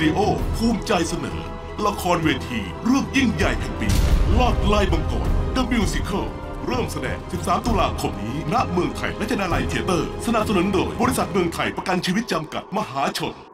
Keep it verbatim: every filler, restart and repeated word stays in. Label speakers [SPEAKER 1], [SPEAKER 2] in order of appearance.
[SPEAKER 1] ดิโอภูมิใจเสนอละครเวทีเรื่องยิ่งใหญ่แห่งปีลอดไล่บังกร The Musical เริ่มแสดง สิบสาม ตุลาคมนี้ณเมืองไทยและเจนาไลเทเตอร์สนับสนุนโดยบริษัทเมืองไทยประกันชีวิตจำกัดมหาชน